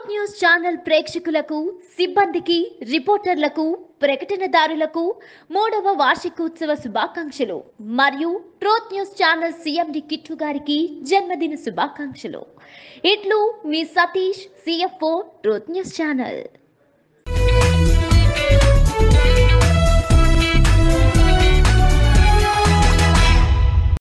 Truth News channel ప్రేక్షకులకు సిబ్బందికి రిపోర్టర్లకు ప్రకటనదారులకు 3వ వార్షికోత్సవ శుభాకాంక్షలు మరియు Truth News channel CMD Kittu గారికి జన్మదిన శుభాకాంక్షలు. ఇట్లు మీ Satish, CFO Truth News channel.